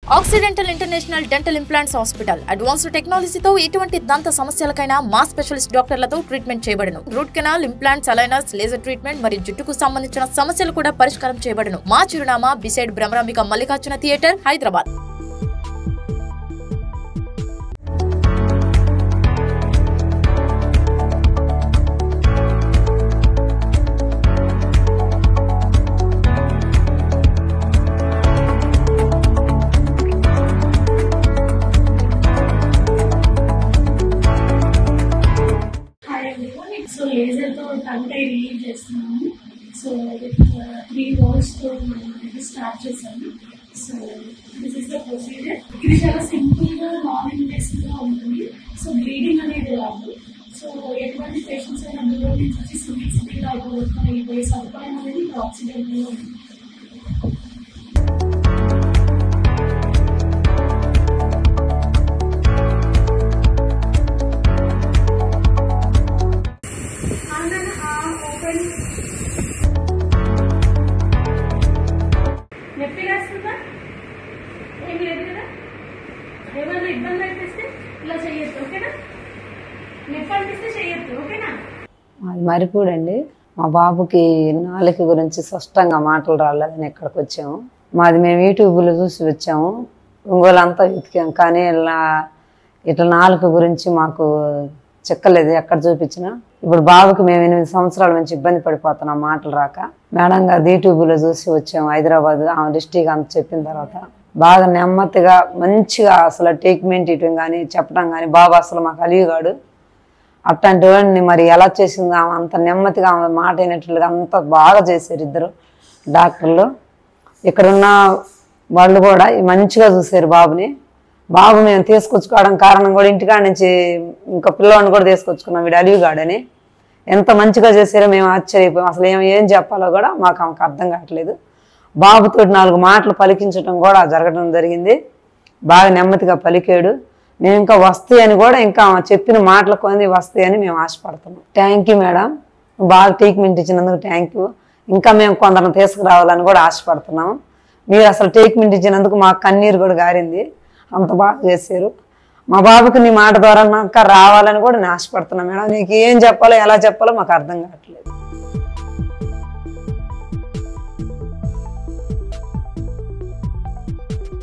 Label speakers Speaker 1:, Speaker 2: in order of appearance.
Speaker 1: Oxy Dental International Dental Implants Hospital. Advanced technology తో ఎటువంటి దంత సమస్యలకైనా మా స్పెషలిస్ట్ డాక్టర్లతో ట్రీట్మెంట్ చేయబడును. Root canal, implants, aligners, laser treatment మరియు జుట్టుకు సంబంధించిన సమస్యలు కూడా పరిష్కారం చేయబడును. మా చిరునామా beside Brahmarambika Mallikarjuna theatre, Hyderabad.
Speaker 2: So laser to tongue tie relieve చేస్తున్నాము. So with 3 balls తో మనం స్టార్ట్ చేసాము. So this is the procedure. ఇది చాలా సింపుల్ గా నాన్ ఇన్వెసివ్ గా ఉంటుంది. సో బ్లీడింగ్ అనేది రాదు. సో ఎటువంటి పేషెంట్స్ అయినా దూరం నుంచి వచ్చి సివిల్ అయిపోయి సదుపాయం అనేది ఆక్సీ డెంటల్ లో ఉంది. నొప్పిగా వస్తుందా? ఏం లేదు కదా? ఏమైనా ఇబ్బంది అనిపిస్తే ఇలా చెయ్యొద్దు, ఓకేనా? నొప్పి అనిపిస్తే చెయ్యొద్దు, ఓకేనా?
Speaker 3: మాది మరిపూడండి. మా బాబుకి నాలుక గురించి స్పష్టంగా మాటలు రాలేదని ఇక్కడికి వచ్చాము. మాది మేము యూట్యూబ్లో చూసి వచ్చాము. ఒంగోలంతా వెతికాం, కానీ ఇట్లా నాలుక గురించి మాకు చిక్కలేదు ఎక్కడ చూపించినా. ఇప్పుడు బాబుకి మేము 8 సంవత్సరాల నుంచి ఇబ్బంది పడిపోతున్నాం మాటలు రాక. మేడం గారు యూట్యూబ్లో చూసి వచ్చాము హైదరాబాద్, ఆమె డిస్ట్రిక్ట్ అంత చెప్పిన తర్వాత బాగా నెమ్మదిగా మంచిగా అసలు ట్రీట్మెంట్ ఇవ్వడం కానీ చెప్పడం కానీ బాబు అసలు మాకు అలిగాడు. అట్లాంటి వాడిని మరి ఎలా చేసిందో ఆమె అంత నెమ్మదిగా ఆమె మాట అయినట్లుగా అంత బాగా చేశారు ఇద్దరు డాక్టర్లు. ఇక్కడున్న వాళ్ళు కూడా మంచిగా చూశారు బాబుని. బాబు మేము తీసుకొచ్చుకోవడం కారణం కూడా ఇంటికాడ నుంచి ఇంకా పిల్లవాడిని కూడా తీసుకొచ్చుకున్నాం, వీడు అలిగాడని. ఎంత మంచిగా చేశారో మేము ఆశ్చర్యపోయాం. అసలు ఏం చెప్పాలో కూడా మాకు ఆమెకు అర్థం కావట్లేదు. బాబుతో 4 మాటలు పలికించడం కూడా జరగడం జరిగింది. బాగా నెమ్మదిగా పలికాడు. మేము ఇంకా వస్తాయి అని కూడా ఇంకా చెప్పిన మాటలు కొన్ని వస్తాయని మేము ఆశపడుతున్నాం. థ్యాంక్ యూ మేడం, బాగా ట్రీట్మెంట్ ఇచ్చినందుకు థ్యాంక్ యూ. ఇంకా మేము కొందరిని తీసుకురావాలని కూడా ఆశపడుతున్నాము. మీరు అసలు ట్రీట్మెంట్ ఇచ్చినందుకు మాకు కన్నీరు కూడా గారింది, అంత బాగా చేశారు. మా బాబుకి నీ మాట ద్వారా నాకు రావాలని కూడా నేను ఆశపడుతున్నాను మేడం. నీకు ఏం చెప్పాలో ఎలా చెప్పాలో మాకు అర్థం కావట్లేదు.